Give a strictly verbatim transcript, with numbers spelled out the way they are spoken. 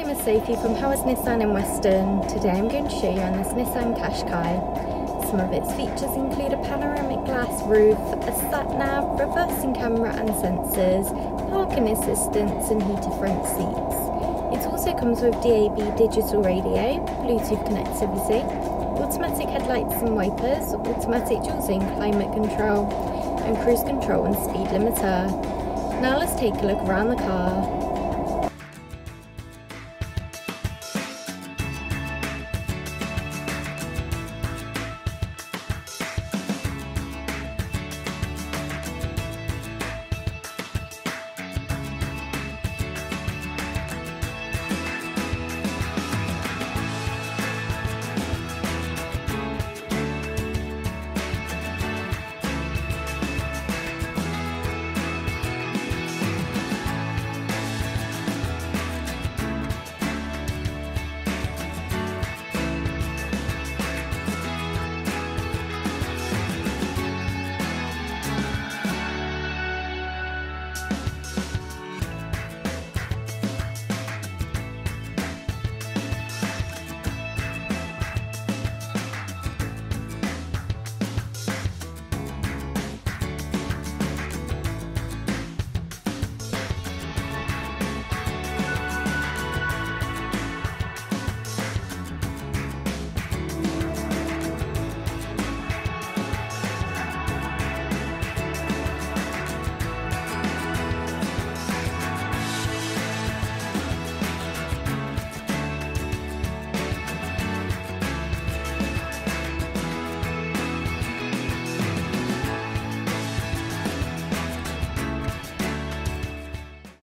name is Sophie from Howard's Nissan in Weston. Today I'm going to show you on this Nissan Qashqai. Some of its features include a panoramic glass roof, a sat-nav, reversing camera and sensors, parking assistance and heated front seats. It also comes with D A B digital radio, Bluetooth connectivity, automatic headlights and wipers, automatic dual zone climate control and cruise control and speed limiter. Now let's take a look around the car.